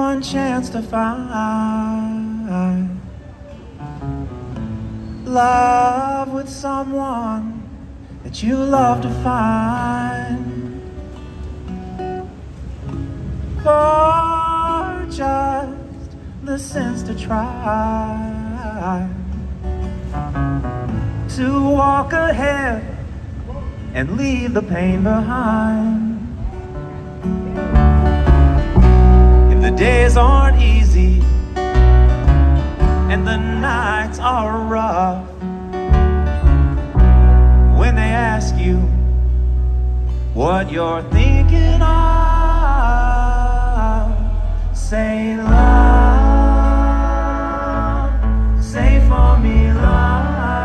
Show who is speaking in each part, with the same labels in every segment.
Speaker 1: one chance to find love with someone that you love to find, or just the sense to try to walk ahead and leave the pain behind. If the days aren't easy and the nights are rough, when they ask you what you're thinking of, say love, say for me love,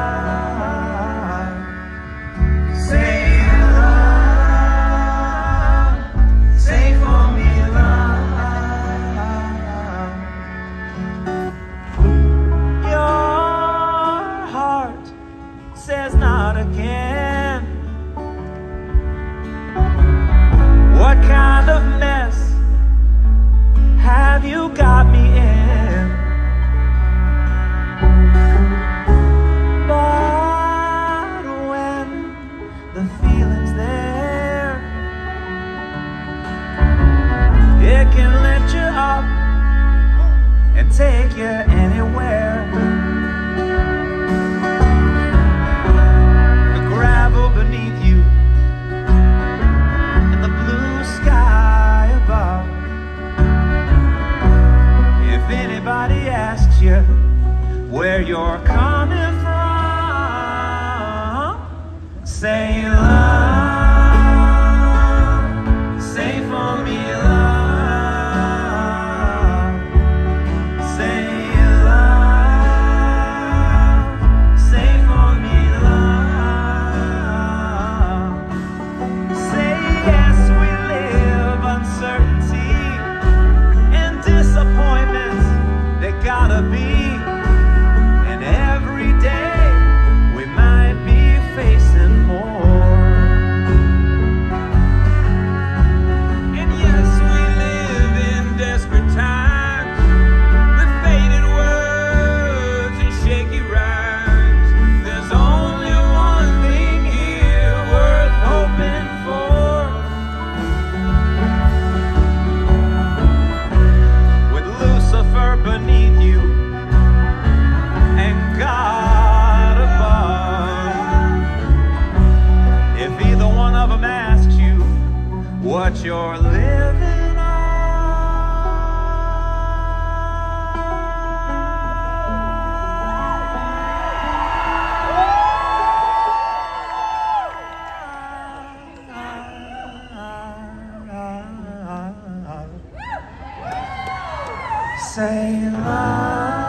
Speaker 1: say love, say for me love. Your heart says not again. What kind of mess have you got me in? But when the feeling's there, it can lift you up and take you anywhere. The gravel beneath you and the blue sky above. If anybody asks you where you're coming from, say love, say for me love, say love, say for me love, say yes, we live uncertainty and disappointments, they gotta be, and every day we might be facing more. And yes, we live in desperate times with faded words and shaky rhymes. There's only one thing here worth hoping for. With Lucifer beneath you and God above, if either one of them asks you what you're living on, say love.